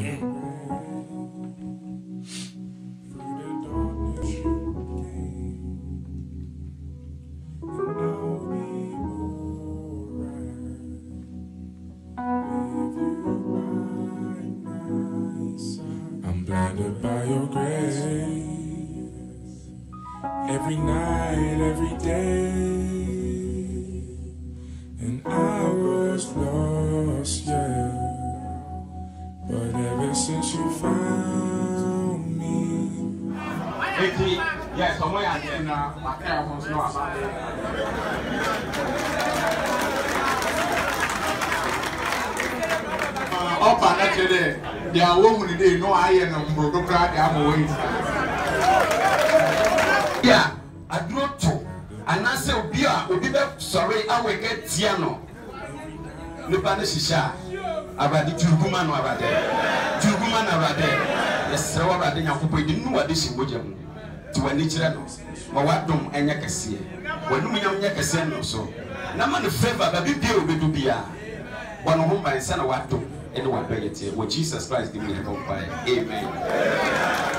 I'm blinded by your grace. Every night, every day. And I was lost, yeah. But ever since you found me. Yes, I'm going to my parents know about it. Up and actually, they are women they know I am a bureaucrat. I'm away. Yeah, I do not talk. And I say, Obia, sorry, I will get Tiano. Lupanisha, Abadi Tuguman over there. Tuguman over there. Yes, so I didn't know what this is. To a nature, but what don't any cassia? When we don't make a send or so. Naman the favor, but be deal with be one home by son of what to anyone pay it here. With Jesus Christ, give me a Amen.